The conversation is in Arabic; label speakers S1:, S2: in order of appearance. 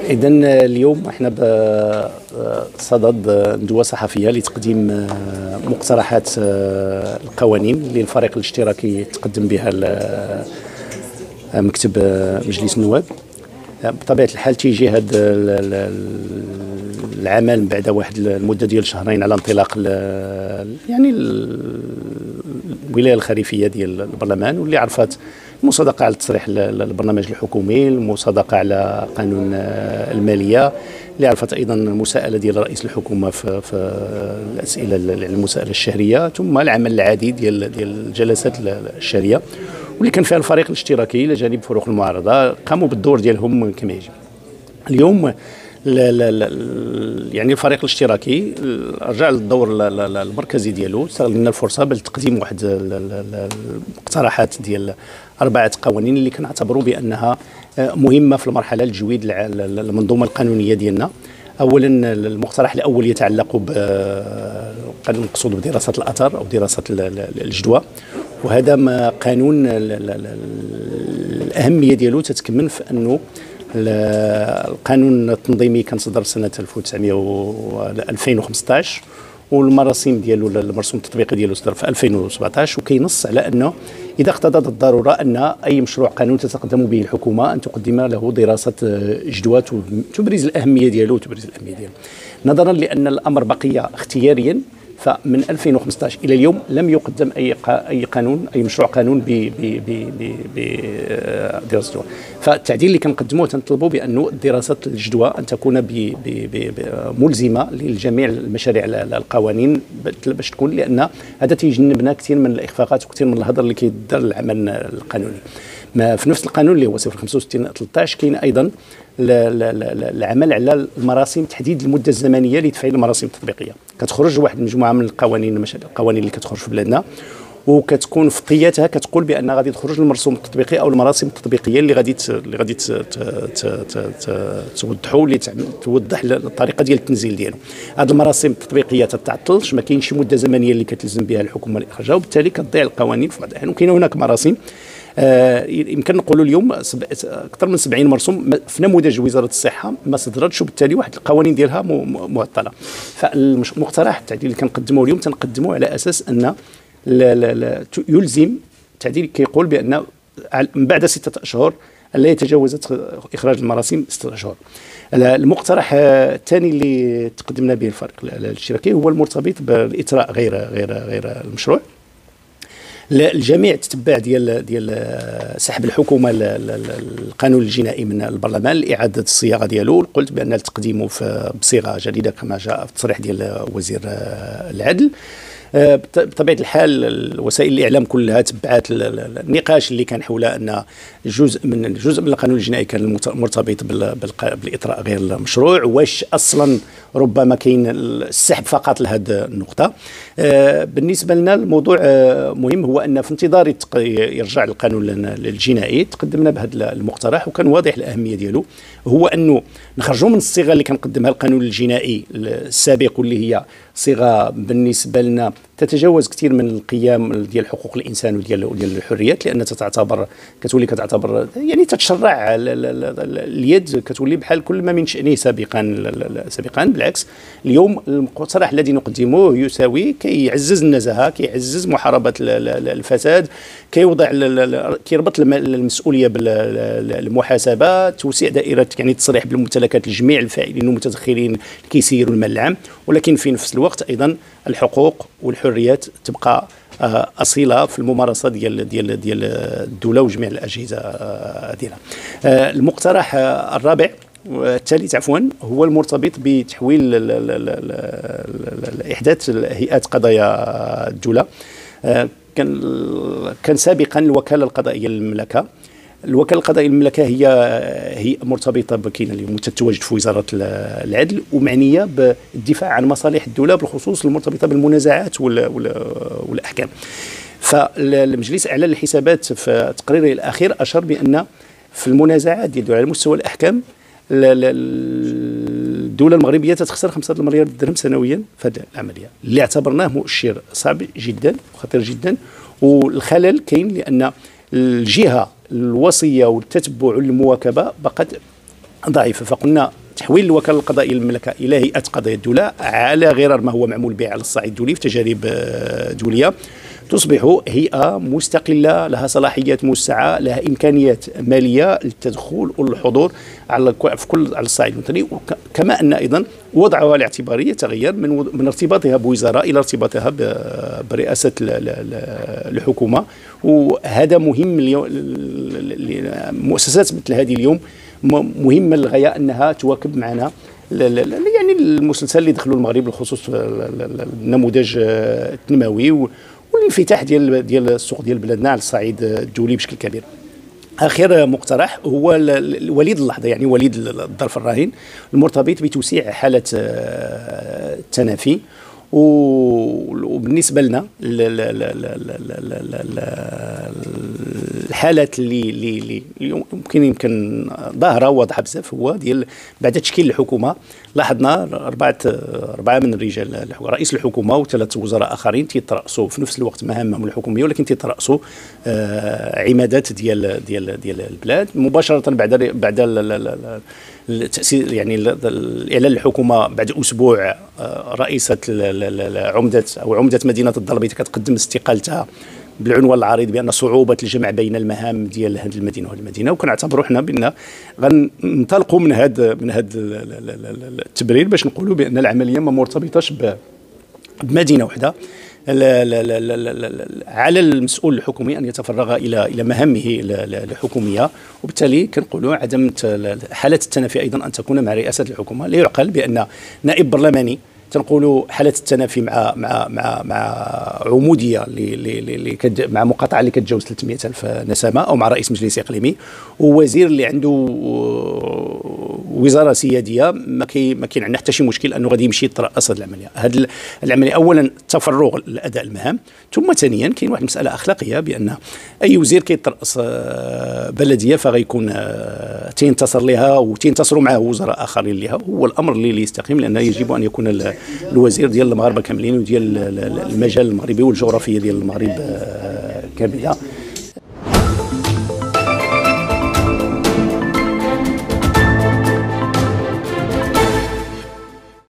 S1: إذا اليوم احنا بصدد ندوة صحفية لتقديم مقترحات القوانين اللي الفريق الاشتراكي تقدم بها مكتب مجلس النواب. بطبيعة الحال تيجي هذا العمل بعد واحد المدة ديال شهرين على انطلاق يعني الولاية الخريفية ديال البرلمان، واللي عرفت المصادقة على التصريح البرنامج الحكومي، المصادقة على قانون المالية، اللي عرفت أيضا المساءلة ديال رئيس الحكومة في الأسئلة المساءلة الشهرية، ثم العمل العادي ديال الجلسات الشهرية، واللي كان فيها الفريق الاشتراكي إلى جانب فروق المعارضة قاموا بالدور ديالهم كما يجب. اليوم يعني الفريق الاشتراكي رجع للدور المركزي ديالو، استغلنا الفرصه بالتقديم واحد المقترحات ديال 4 قوانين اللي كنعتبروا بانها مهمه في المرحله الجويد المنظومه القانونيه ديالنا. اولا المقترح الاول يتعلق المقصود بدراسه الاثر او دراسه الجدوى، وهذا ما قانون الاهميه ديالو تتكمن في انه القانون التنظيمي كان صدر سنة 2015 والمراسيم ديالو المرسوم التطبيقي ديالو صدر في 2017، وكينص على انه اذا اقتضت الضروره ان اي مشروع قانون تتقدم به الحكومه ان تقدم له دراسه جدوى تبرز الاهميه ديالو نظرا لان الامر بقي اختياريا. فمن 2015 الى اليوم لم يقدم اي قانون، اي مشروع قانون بدراسه الجدوى. فالتعديل اللي كنقدموه تنطلبوا بانه دراسه الجدوى ان تكون ملزمه لجميع المشاريع القوانين باش تكون، لان هذا تيجنبنا كثير من الاخفاقات وكثير من الهدر اللي كيدار العمل القانوني. ما في نفس القانون اللي هو 065/13 كاين ايضا العمل على المراسيم، تحديد المده الزمنيه لتفعيل المراسيم التطبيقيه. كتخرج واحد المجموعه من القوانين اللي كتخرج في بلادنا، وكتكون في طياتها كتقول بان غادي تخرج المرسوم التطبيقي او المراسم التطبيقيه اللي غادي توضحوا اللي توضح الطريقه ديال التنزيل ديالو. هذه المراسم التطبيقيه تتعطلش، ما كاينش شي مده زمنيه اللي كتلزم بها الحكومه لاخراجها، وبالتالي كتضيع القوانين في بعض الاحيان. وكاين هناك مراسم يمكن نقولوا اليوم اكثر من 70 مرسوم في نموذج وزاره الصحه ما صدرتش، وبالتالي واحد القوانين ديالها معطله. فالمقترح التعديل اللي كنقدموه اليوم تنقدموه على اساس ان يلزم التعديل كيقول بان من بعد 6 اشهر لا يتجاوز اخراج المراسيم 6 اشهر. المقترح الثاني اللي تقدمنا به الفريق الاشتراكي هو المرتبط بالاطراء غير المشروع. الجميع تتبع ديال سحب الحكومه القانون الجنائي من البرلمان لاعاده الصياغه ديالو. قلت بان تقديمه بصيغه جديده كما جاء في التصريح ديال وزير العدل. بطبيعه الحال وسائل الاعلام كلها تبعات النقاش اللي كان حول ان جزء من القانون الجنائي كان مرتبط بالاطراء غير المشروع، واش اصلا ربما كاين السحب فقط لهذه النقطه. بالنسبه لنا الموضوع مهم، هو ان في انتظار يرجع القانون الجنائي تقدمنا بهذا المقترح، وكان واضح الاهميه ديالو، هو انه نخرجوا من الصيغه اللي كنقدمها القانون الجنائي السابق، واللي هي صيغه بالنسبه لنا تتجاوز كثير من القيم ديال حقوق الانسان وديال الحريات، لان كتولي كتعتبر يعني تتشرع اليد، كتولي بحال كل ما من شأنه سابقا. بالعكس اليوم المقترح الذي نقدمه يساوي كيعزز النزاهه، كيعزز محاربه الفساد، كيربط المسؤوليه بالمحاسبه، توسيع دائره يعني التصريح بالممتلكات لجميع الفاعلين والمتدخلين كيسيروا المال العام، ولكن في نفس الوقت ايضا الحقوق والحريات تبقى اصيله في الممارسه ديال الدوله وجميع الاجهزه ديالها. المقترح الرابع والثالث هو المرتبط بتحويل احداث هيئات قضايا الدوله. كان سابقا الوكاله القضائيه للمملكه. الوكاله القضائيه للمملكه هي مرتبطه بكاين اليوم تتواجد في وزاره العدل، ومعنيه بالدفاع عن مصالح الدوله بالخصوص المرتبطه بالمنازعات والاحكام. فالمجلس الاعلى للحسابات في تقريره الاخير اشار بان في المنازعات ديال على مستوى الاحكام الدوله المغربيه تتخسر 5 مليار درهم سنويا في هذه العمليه، اللي اعتبرناه مؤشر صعب جدا وخطير جدا. والخلل كاين لان الجهه الوصيه والتتبع والمواكبه بقت ضعيفه، فقلنا تحويل الوكاله القضائيه للمملكه الى هيئه قضايا الدوله على غرار ما هو معمول به على الصعيد الدولي في تجارب دوليه، تصبح هيئه مستقله لها صلاحيات موسعه، لها امكانيات ماليه للتدخل والحضور في كل على الصعيد الوطني، كما ان ايضا وضعها الاعتباري يتغير من ارتباطها بوزراء الى ارتباطها برئاسه الحكومه. وهذا مهم اليوم. مؤسسات مثل هذه اليوم مهمه للغايه انها تواكب معنا يعني المسلسل اللي دخلوا المغرب بالخصوص النموذج التنموي والانفتاح ديال السوق ديال بلادنا على الصعيد الدولي بشكل كبير. اخر مقترح هو وليد اللحظه، يعني وليد الظرف الراهن المرتبط بتوسيع حاله التنافي. وبالنسبه لنا الحالات اللي يمكن ظاهره واضحه بزاف هو ديال بعد تشكيل الحكومه. لاحظنا اربعه من رجال رئيس الحكومه وثلاث وزراء اخرين تيترأسوا في نفس الوقت مهامهم الحكوميه، ولكن تيترأسوا عمادات ديال البلاد مباشره بعد التأسيس، يعني الإعلان الحكومه بعد أسبوع. رئيسة عمدة مدينة الضربيط كتقدم استقالتها بالعنوان العريض بأن صعوبة الجمع بين المهام ديال هذه المدينة والمدينة، وكنعتبروا حنا بأن غننطلقوا من هذا التبرير باش نقولوا بأن العملية ما مرتبطاش بمدينة واحدة. على المسؤول الحكومي ان يتفرغ الى مهامه الحكوميه، وبالتالي كنقولوا عدم حاله التنافي ايضا ان تكون مع رئاسه الحكومه. لا يعقل بان نائب برلماني تنقولوا حاله التنافي مع عموديه مع مقاطعه اللي كتجاوز 300 الف نسمه، او مع رئيس مجلس اقليمي، ووزير اللي عنده وزاره سياديه ما كاين عندنا حتى شي مشكل انه غادي يمشي يترأس هذه العمليه. هذه العمليه اولا تفرغ لاداء المهام، ثم ثانيا كاين واحد المساله اخلاقيه بان اي وزير كيترأس بلديه فغيكون تينتصر لها وتينتصروا معه وزراء اخرين لها. هو الامر اللي يستقيم، لان يجب ان يكون الوزير ديال المغاربه كاملين وديال المجال المغربي والجغرافيه ديال المغرب كامله.